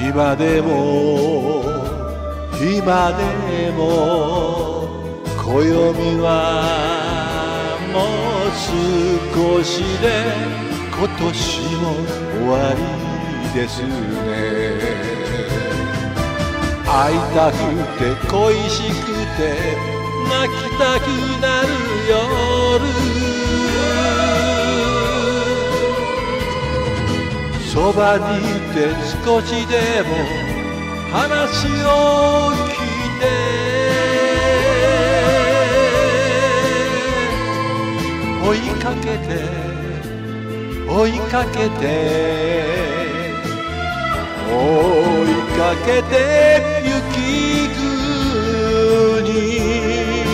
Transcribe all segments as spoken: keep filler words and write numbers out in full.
今でも今でも暦はもう少しで今年も終わりですね。会いたくて恋しくて泣きたくなる夜、そばにいて少しでも話を聞いて、追いかけて追いかけて追いかけて雪国、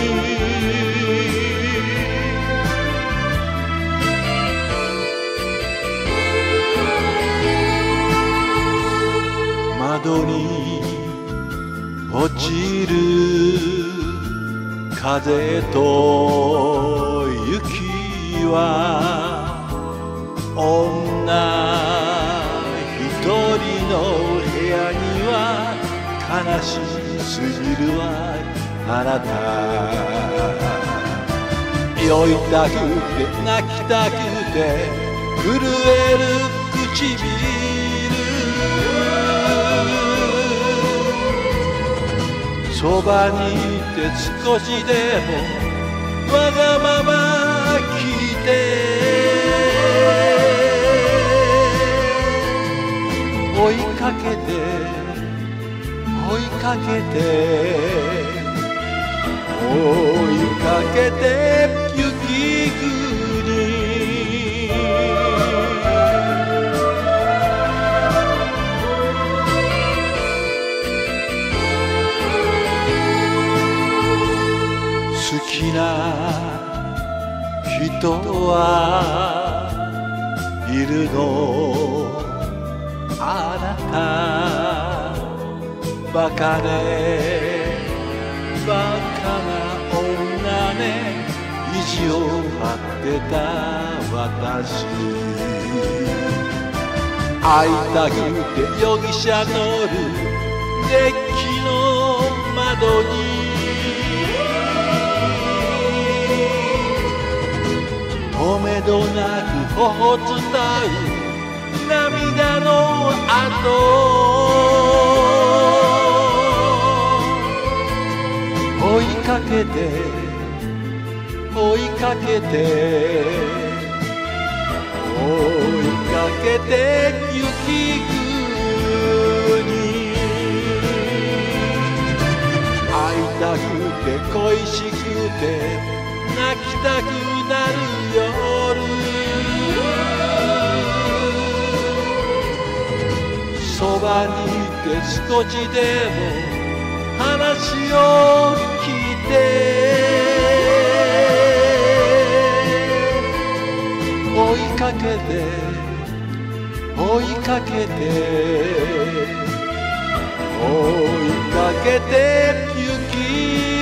窓に落ちる風と雪は女一人の部屋には悲しすぎるわあなた。酔いたくて泣きたくて震える唇、そばにいて少しでもわがまま聞いて、追いかけて追いかけて追いかけて雪国、好きな人はいるのあなた、バカねバカな女ね、意地を張ってた私、会いたくて容疑者乗るデッキの窓にとめどなく頬伝う涙の跡、追いかけて追いかけて追いかけて雪国、会いたくて恋しくて泣きたくなる夜、そばにいて少しでも話を聞いて、追いかけて追いかけて追いかけて雪